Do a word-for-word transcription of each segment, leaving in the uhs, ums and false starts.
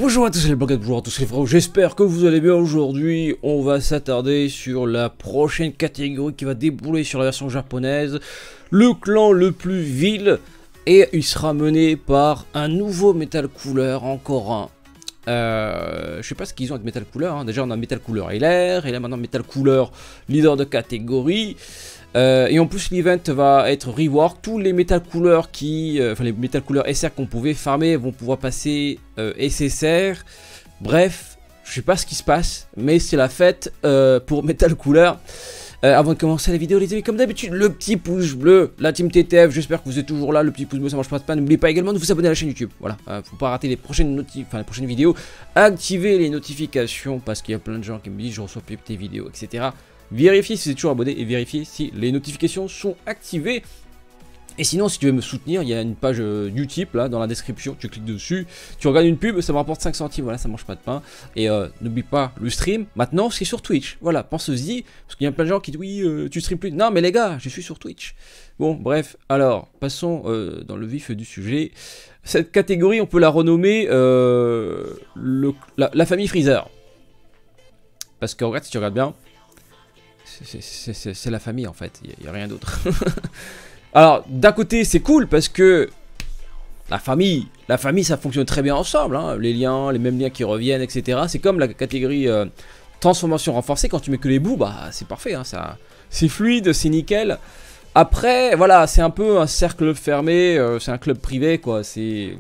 Bonjour à tous les blogueurs, bonjour à tous les frères, j'espère que vous allez bien. Aujourd'hui on va s'attarder sur la prochaine catégorie qui va débouler sur la version japonaise, le clan le plus vil, et il sera mené par un nouveau Metal Cooler, encore un. Euh, je sais pas ce qu'ils ont avec Metal Cooler, hein. Déjà on a Metal Cooler Hilaire, et là maintenant Metal Cooler leader de catégorie. Euh, et en plus l'event va être rework, tous les Metal Coolers qui, euh, enfin les Metal Coolers S R qu'on pouvait farmer vont pouvoir passer euh, S S R. Bref, je sais pas ce qui se passe, mais c'est la fête euh, pour Metal Cooler. Euh, avant de commencer la vidéo les amis, comme d'habitude, le petit pouce bleu, la team T T F, j'espère que vous êtes toujours là, le petit pouce bleu ça marche pas de pas, n'oubliez pas également de vous abonner à la chaîne YouTube, voilà, euh, faut pas rater les prochaines, enfin, les prochaines vidéos, activez les notifications, parce qu'il y a plein de gens qui me disent je reçois plus tes vidéos, et cetera. Vérifiez si vous êtes toujours abonné et vérifiez si les notifications sont activées. Et sinon, si tu veux me soutenir, il y a une page euh, Utip là dans la description. Tu cliques dessus, tu regardes une pub, ça me rapporte cinq centimes. Voilà, ça mange pas de pain. Et euh, n'oublie pas le stream. Maintenant, c'est sur Twitch. Voilà, pense-y. Parce qu'il y a plein de gens qui disent oui, euh, tu streams plus. Non, mais les gars, je suis sur Twitch. Bon, bref. Alors, passons euh, dans le vif du sujet. Cette catégorie, on peut la renommer euh, le, la, la famille Freezer. Parce qu'en vrai, si tu regardes bien. C'est la famille en fait, il n'y a, a rien d'autre. Alors d'un côté c'est cool parce que la famille, la famille ça fonctionne très bien ensemble, hein. Les liens, les mêmes liens qui reviennent, et cetera. C'est comme la catégorie euh, transformation renforcée, quand tu mets que les bouts, bah c'est parfait, hein, c'est fluide, c'est nickel. Après voilà, c'est un peu un cercle fermé, euh, c'est un club privé quoi, c'est...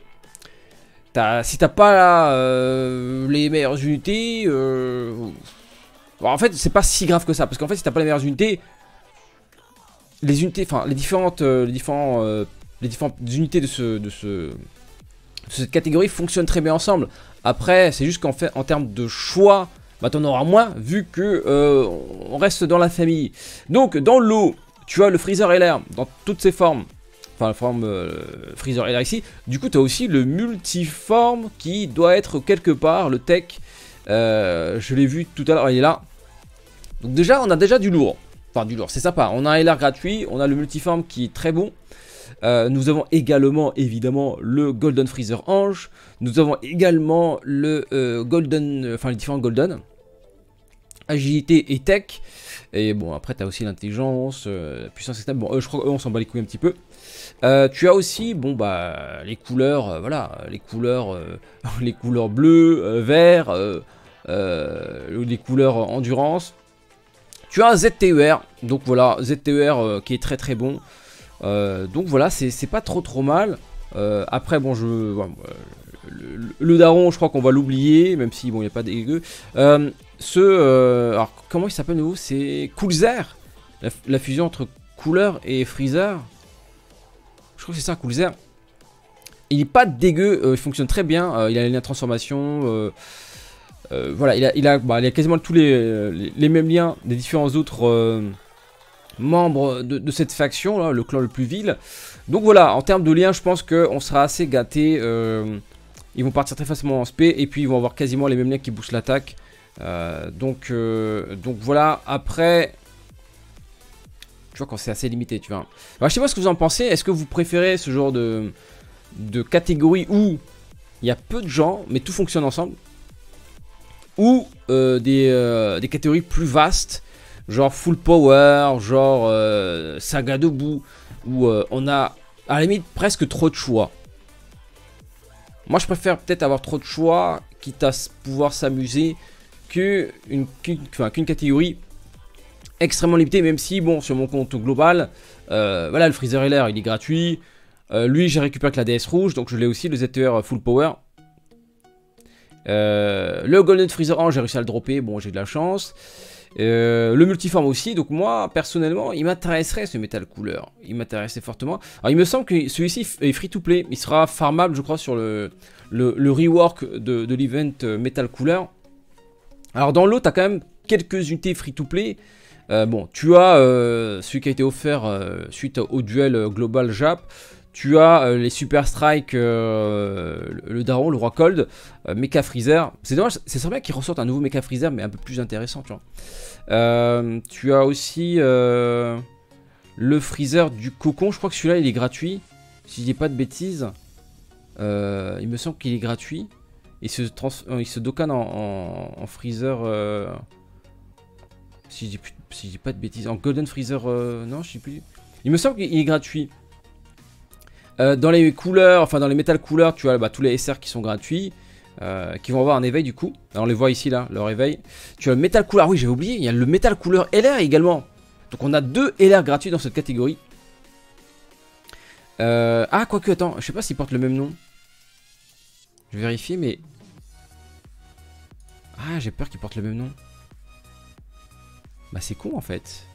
Si t'as pas euh, les meilleures unités... Euh... Bon, en fait, c'est pas si grave que ça, parce qu'en fait, si t'as pas les meilleures unités, les unités, enfin, les différentes, euh, les différents, euh, les différentes unités de ce, de ce, de cette catégorie fonctionnent très bien ensemble. Après, c'est juste qu'en fait, en termes de choix, bah, t'en auras moins, vu que euh, on reste dans la famille. Donc, dans le lot, tu as le Freezer L R dans toutes ses formes. Enfin, la forme euh, Freezer L R ici. Du coup, tu as aussi le multiforme qui doit être quelque part, le tech. Euh, je l'ai vu tout à l'heure, il est là. Donc déjà, on a déjà du lourd. Enfin, du lourd, c'est sympa. On a un L R gratuit, on a le multiforme qui est très bon. Euh, nous avons également, évidemment, le Golden Freezer Ange. Nous avons également le euh, Golden, enfin les différents Golden. Agilité et tech. Et bon, après, tu as aussi l'intelligence, euh, la puissance extrême. Bon, eux, je crois qu'eux, on s'en bat les couilles un petit peu. Euh, tu as aussi, bon, bah, les couleurs, euh, voilà, les couleurs, euh, les couleurs bleues, euh, vert, euh, euh, les couleurs endurance. Tu as un Z T E R, donc voilà, Z T E R euh, qui est très très bon. Euh, donc voilà, c'est pas trop trop mal. Euh, après, bon, je, voilà, le, le daron, je crois qu'on va l'oublier, même si bon, il n'y a pas de dégueu. Euh, ce, euh, alors comment il s'appelle nouveau? C'est Coolzer, la, la fusion entre Cooler et Freezer. Je crois que c'est ça, Coolzer. Il n'est pas dégueu, euh, il fonctionne très bien. Euh, il a une transformation. Euh, euh, voilà, il a, il, a, bah, il a quasiment tous les, les, les mêmes liens des différents autres euh, membres de, de cette faction, là, le clan le plus vil. Donc voilà, en termes de liens, je pense qu'on sera assez gâté. Euh, ils vont partir très facilement en spé et puis ils vont avoir quasiment les mêmes liens qui boostent l'attaque. Euh, donc, euh, donc voilà, après... Tu vois, quand c'est assez limité, tu vois. Alors, je sais pas ce que vous en pensez. Est-ce que vous préférez ce genre de, de catégorie où il y a peu de gens, mais tout fonctionne ensemble? Ou euh, des, euh, des catégories plus vastes, genre full power, genre euh, saga debout, où euh, on a à la limite presque trop de choix. Moi, je préfère peut-être avoir trop de choix, quitte à pouvoir s'amuser, qu'une qu'une enfin, qu'une catégorie extrêmement limité, même si bon sur mon compte global euh, voilà, le Freezer L R il est gratuit, euh, lui j'ai récupéré avec la D S rouge, donc je l'ai aussi, le Z T E R full power, euh, le Golden Freezer Ange j'ai réussi à le dropper, bon j'ai de la chance, euh, le multiforme aussi, donc moi personnellement il m'intéresserait ce Metal Cooler, il m'intéressait fortement. Alors il me semble que celui-ci est free to play, il sera farmable je crois sur le, le, le rework de, de l'event Metal Cooler. Alors dans l'eau tu as quand même quelques unités free to play. Euh, bon, tu as euh, celui qui a été offert euh, suite au duel euh, global Jap. Tu as euh, les Super Strike, euh, le, le Daron, le Roi Cold, euh, Mecha Freezer. C'est dommage, c'est sympa qu'ils ressortent un nouveau Mecha Freezer, mais un peu plus intéressant, tu vois. Euh, tu as aussi euh, le Freezer du Cocon. Je crois que celui-là, il est gratuit. Si je dis pas de bêtises, euh, il me semble qu'il est gratuit. il se, trans euh, il se docane en, en, en Freezer. Euh, si je dis, si je dis pas de bêtises. En Golden Freezer. Euh, non, je sais plus. Il me semble qu'il est gratuit. Euh, dans les couleurs, enfin dans les métal couleurs, tu as bah, tous les S R qui sont gratuits. Euh, qui vont avoir un éveil du coup. Alors on les voit ici là, leur éveil. Tu as le métal couleur, oui j'avais oublié, il y a le métal couleur L R également. Donc on a deux L R gratuits dans cette catégorie. Euh, ah quoique attends, je sais pas s'ils portent le même nom. Je vais vérifier mais... Ah j'ai peur qu'ils portent le même nom. Bah c'est con en fait.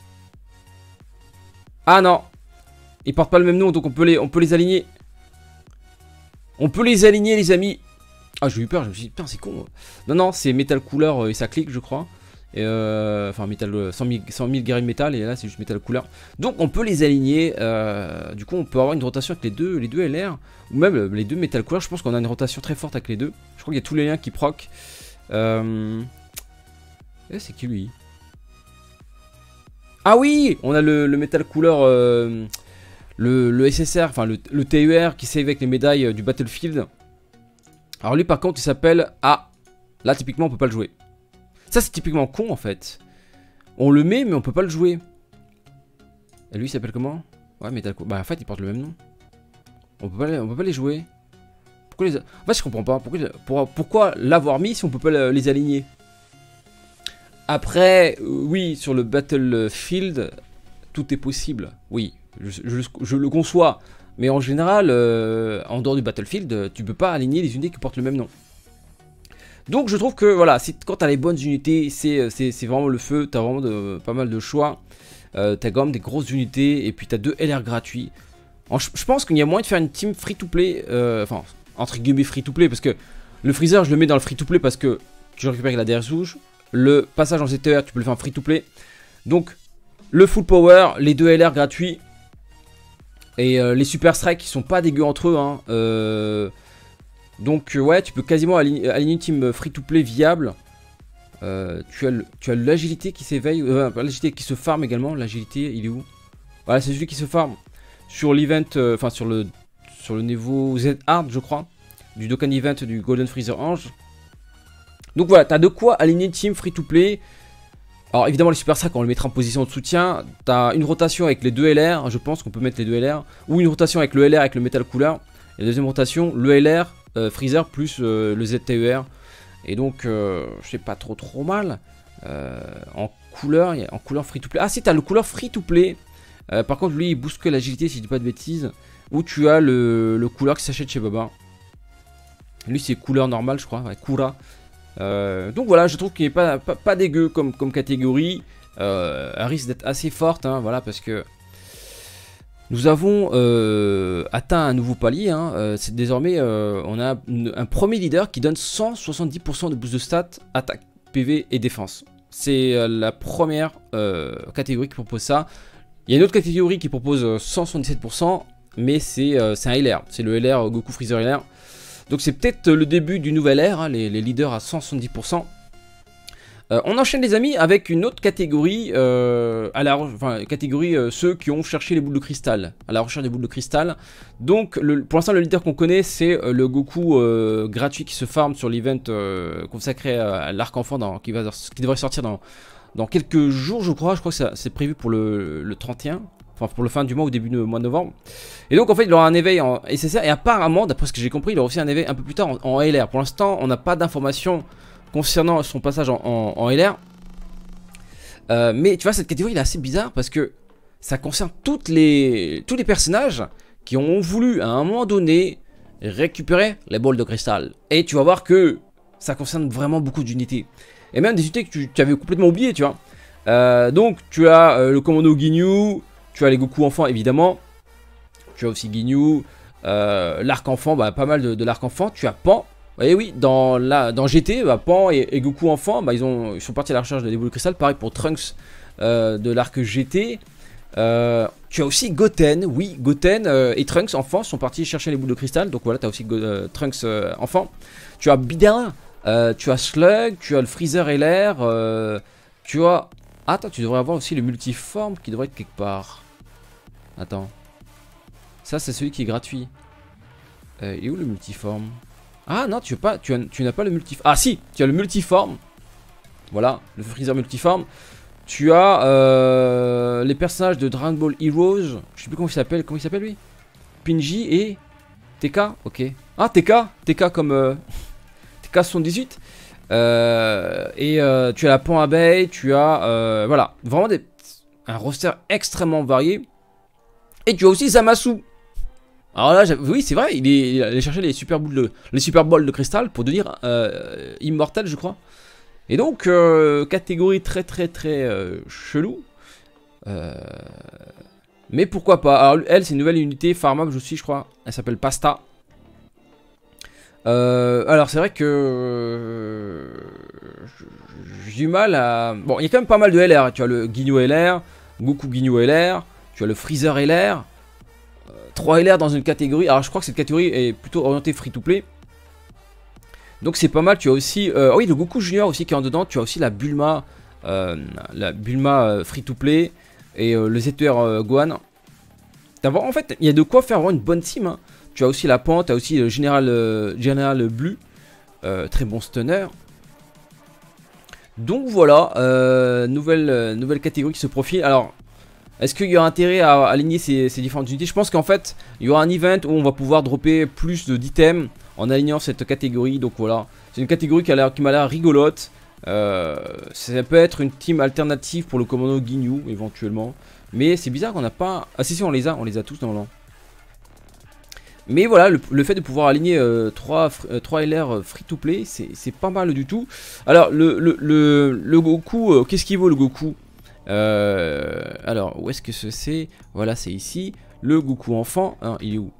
Ah non, ils portent pas le même nom donc on peut les, on peut les aligner. On peut les aligner les amis. Ah j'ai eu peur, je me suis dit putain c'est con. Non non c'est métal couleur et ça clique je crois. Et euh, enfin métal cent mille guerriers de métal et là c'est juste métal couleur. Donc on peut les aligner. Euh, du coup on peut avoir une rotation avec les deux, les deux L R. Ou même les deux métal couleur. Je pense qu'on a une rotation très forte avec les deux. Je crois qu'il y a tous les liens qui proc. Euh... Eh, c'est qui lui? Ah oui, on a le, le métal couleur, euh, le, le S S R, enfin le, le T U R qui save avec les médailles euh, du Battlefield. Alors lui par contre il s'appelle... Ah, là typiquement on peut pas le jouer. Ça c'est typiquement con en fait. On le met mais on peut pas le jouer. Et lui il s'appelle comment? Ouais métal couleur, bah en fait il porte le même nom. On peut pas les, on peut pas les jouer. Pourquoi les... En fait je comprends pas, pourquoi, pour, pourquoi l'avoir mis si on peut pas les aligner? Après, euh, oui, sur le Battlefield, tout est possible. Oui, je, je, je le conçois. Mais en général, euh, en dehors du Battlefield, tu peux pas aligner les unités qui portent le même nom. Donc je trouve que, voilà, quand tu as les bonnes unités, c'est vraiment le feu. Tu as vraiment de, pas mal de choix. Euh, tu as quand même des grosses unités. Et puis tu as deux L R gratuits. En, je, je pense qu'il y a moyen de faire une team free-to-play. Euh, enfin, entre guillemets free-to-play. Parce que le Freezer, je le mets dans le free-to-play parce que tu récupères la D R S rouge. Le passage en Z T R, tu peux le faire en free to play. Donc, le full power, les deux L R gratuits. Et euh, les super strikes qui sont pas dégueux entre eux. Hein. Euh, donc, euh, ouais, tu peux quasiment aligner, aligner une team free to play viable. Euh, tu as l'agilité qui s'éveille. Euh, l'agilité qui se farm également. L'agilité, il est où? Voilà, c'est celui qui se farm sur l'event. Enfin, euh, sur le sur le niveau Z Hard, je crois. Du Dokkan Event du Golden Freezer Ange. Donc voilà, t'as de quoi aligner une team free to play. Alors évidemment les super strikes on le mettra en position de soutien. T'as une rotation avec les deux L R, je pense qu'on peut mettre les deux L R. Ou une rotation avec le L R avec le métal couleur. Et la deuxième rotation, le L R, euh, Freezer plus euh, le Z T U R. Et donc euh, je sais pas trop trop mal. Euh, en couleur, en couleur free to play. Ah si t'as le couleur free to play. Euh, par contre lui il booste que l'agilité si je dis pas de bêtises. Ou tu as le, le couleur qui s'achète chez Baba. Lui c'est couleur normale je crois, ouais, Kura. Euh, donc voilà, je trouve qu'il n'est pas, pas, pas dégueu comme, comme catégorie. Euh, elle risque d'être assez forte, hein, voilà, parce que nous avons euh, atteint un nouveau palier. Hein, euh, c'est désormais, euh, on a une, un premier leader qui donne cent soixante-dix pour cent de boost de stats, attaque, P V et défense. C'est euh, la première euh, catégorie qui propose ça. Il y a une autre catégorie qui propose cent soixante-dix-sept pour cent, mais c'est euh, un L R. C'est le L R Goku Freezer L R. Donc c'est peut-être le début du nouvel ère, hein, les, les leaders à cent soixante-dix pour cent. Euh, on enchaîne les amis avec une autre catégorie, euh, à la, enfin, catégorie euh, ceux qui ont cherché les boules de cristal, à la recherche des boules de cristal. Donc le, pour l'instant le leader qu'on connaît c'est euh, le Goku euh, gratuit qui se farm sur l'event euh, consacré à l'arc enfant dans, qui, va, qui devrait sortir dans, dans quelques jours je crois, je crois que c'est prévu pour le, le trente et un. Enfin pour le fin du mois ou début du mois de novembre. Et donc en fait il aura un éveil en S S R. Et apparemment d'après ce que j'ai compris il aura aussi un éveil un peu plus tard en, en L R. Pour l'instant on n'a pas d'informations concernant son passage en, en, en L R. euh, Mais tu vois cette catégorie elle est assez bizarre. Parce que ça concerne toutes les, tous les personnages qui ont voulu à un moment donné récupérer les bols de cristal. Et tu vas voir que ça concerne vraiment beaucoup d'unités. Et même des unités que tu, tu avais complètement oubliées tu vois. euh, Donc tu as euh, le commando Ginyu. Tu as les Goku enfants évidemment. Tu as aussi Ginyu. Euh, l'arc enfant, bah, pas mal de, de l'arc enfant. Tu as Pan. Et oui, dans, la, dans G T, bah, Pan et, et Goku enfant, bah, ils, ont, ils sont partis à la recherche des boules de cristal. Pareil pour Trunks euh, de l'arc G T. Euh, tu as aussi Goten. Oui, Goten euh, et Trunks enfant sont partis chercher les boules de cristal. Donc voilà, tu as aussi euh, Trunks euh, enfant. Tu as Bidin. Euh, tu as Slug. Tu as le Freezer L R. Euh, tu as... Attends, tu devrais avoir aussi le multiforme qui devrait être quelque part. Attends. Ça, c'est celui qui est gratuit. Euh, et où le multiforme? Ah non, tu veux pas, tu, as, tu n'as pas le multiforme. Ah si, tu as le multiforme. Voilà, le Freezer multiforme. Tu as euh, les personnages de Dragon Ball Heroes. Je sais plus comment il s'appelle. Comment il s'appelle lui? Pinji et T K. Ok. Ah T K, T K comme euh, T K soixante-dix-huit. Euh, et euh, tu as la Pan Abeille. Tu as euh, voilà, vraiment des, un roster extrêmement varié. Et tu as aussi Zamasu. Alors là, oui, c'est vrai, il est, il est allé chercher les super boules de, les super balles de cristal pour devenir euh, immortel, je crois. Et donc, euh, catégorie très très très euh, chelou. Euh, mais pourquoi pas. Alors, elle, c'est une nouvelle unité farmable aussi, je crois. Elle s'appelle Pasta. Euh, alors, c'est vrai que euh, j'ai du mal à. Bon, il y a quand même pas mal de L R. Tu as le Ginyu L R, Goku Ginyu L R, tu as le Freezer L R. trois L R dans une catégorie. Alors je crois que cette catégorie est plutôt orientée free to play. Donc c'est pas mal. Tu as aussi euh, oh oui, le Goku Junior aussi qui est en dedans. Tu as aussi la Bulma euh, la Bulma euh, free to play. Et euh, le Z T R euh, Gohan. En fait il y a de quoi faire vraiment une bonne team, hein. Tu as aussi la Pan. Tu as aussi le Général euh, Général Blue, euh, très bon stunner. Donc voilà, euh, nouvelle, euh, nouvelle catégorie qui se profile. Alors est-ce qu'il y a intérêt à aligner ces, ces différentes unités? Je pense qu'en fait, il y aura un event où on va pouvoir dropper plus d'items en alignant cette catégorie. Donc voilà, c'est une catégorie qui m'a l'air rigolote. Euh, ça peut être une team alternative pour le commando Ginyu éventuellement. Mais c'est bizarre qu'on n'a pas... Ah si si, on les a, on les a tous normalement. Mais voilà, le, le fait de pouvoir aligner euh, trois, euh, trois L R free to play, c'est pas mal du tout. Alors le, le, le, le Goku, euh, qu'est-ce qu'il vaut le Goku? Euh, alors, où est-ce que c'est? Voilà, c'est ici. Le Goku enfant. Hein, il est où?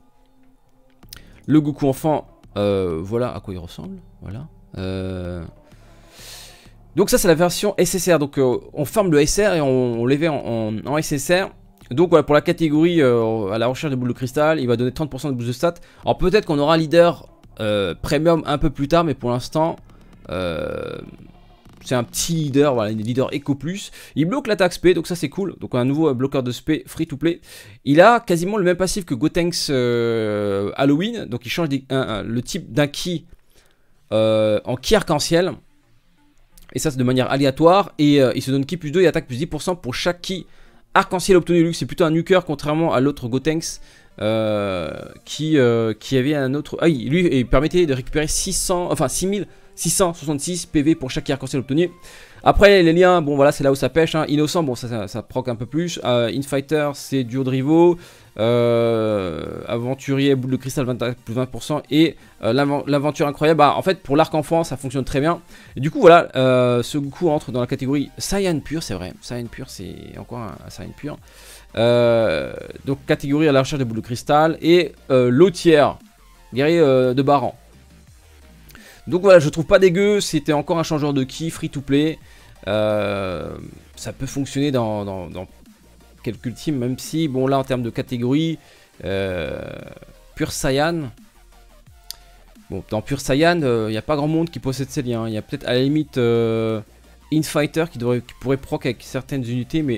Le Goku enfant. Euh, voilà à quoi il ressemble. Voilà. Euh... Donc, ça, c'est la version S S R. Donc, euh, on ferme le S R et on, on l'éveille en, en, en S S R. Donc, voilà, pour la catégorie euh, à la recherche des boules de cristal, il va donner trente pour cent de boost de stats. Alors, peut-être qu'on aura un leader euh, premium un peu plus tard, mais pour l'instant. Euh... C'est un petit leader, voilà, un leader Eco Plus. Il bloque l'attaque S P, donc ça c'est cool. Donc un nouveau bloqueur de S P free to play. Il a quasiment le même passif que Gotenks euh, Halloween. Donc il change des, un, un, le type d'un ki euh, en ki arc-en-ciel. Et ça c'est de manière aléatoire. Et euh, il se donne ki plus deux et attaque plus dix pour cent pour chaque ki arc-en-ciel obtenu. C'est plutôt un nuker contrairement à l'autre Gotenks. Euh, qui, euh, qui avait un autre... Ah oui, lui il permettait de récupérer six cents, enfin six mille six cent soixante-six P V pour chaque arc-en-ciel obtenu. Après les liens, bon voilà, c'est là où ça pêche, hein. Innocent, bon ça, ça, ça proc un peu plus. euh, Infighter, c'est duo de rivaux. euh, Aventurier, boule de cristal, vingt, plus vingt pour cent. Et euh, l'aventure incroyable, bah, en fait pour l'arc enfant ça fonctionne très bien. Et du coup voilà, euh, ce Goku entre dans la catégorie Saiyan pur, c'est vrai. Saiyan pur, c'est encore un, un Saiyan pur. Euh, donc catégorie à la recherche des boules de cristal. Et euh, Lotière, guerrier euh, de Baran. Donc voilà, je trouve pas dégueu. C'était encore un changeur de ki free to play. euh, Ça peut fonctionner dans, dans, dans quelques teams, même si bon là en termes de catégorie euh, Pur Saiyan, bon dans Pur Saiyan il euh, n'y a pas grand monde qui possède ces liens. Il y a peut-être à la limite euh, Infighter qui, devrait, qui pourrait proc avec certaines unités, mais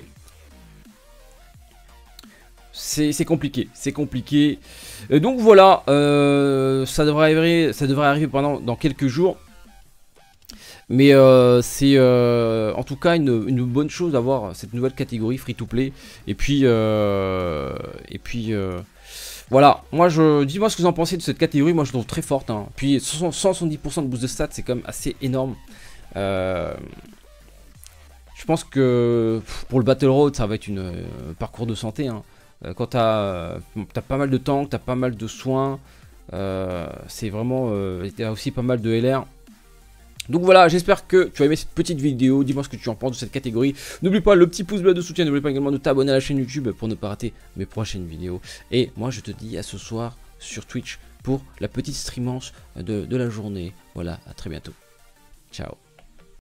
c'est compliqué, c'est compliqué. Et donc voilà, euh, ça devrait arriver, ça devrait arriver pendant dans quelques jours. Mais euh, c'est euh, en tout cas une, une bonne chose d'avoir cette nouvelle catégorie free to play. Et puis euh, et puis euh, voilà. Moi je dis-moi ce que vous en pensez de cette catégorie. Moi je trouve très forte, hein. Puis cent soixante-dix pour cent de boost de stats, c'est quand même assez énorme. Euh, je pense que pour le Battle Road, ça va être une euh, parcours de santé, hein. Quand tu as, as pas mal de tanks, tu as pas mal de soins, euh, c'est vraiment, euh, tu as aussi pas mal de L R. Donc voilà, j'espère que tu as aimé cette petite vidéo. Dis-moi ce que tu en penses de cette catégorie. N'oublie pas le petit pouce bleu de soutien, n'oublie pas également de t'abonner à la chaîne YouTube pour ne pas rater mes prochaines vidéos. Et moi je te dis à ce soir sur Twitch pour la petite streamance de, de la journée. Voilà, à très bientôt. Ciao.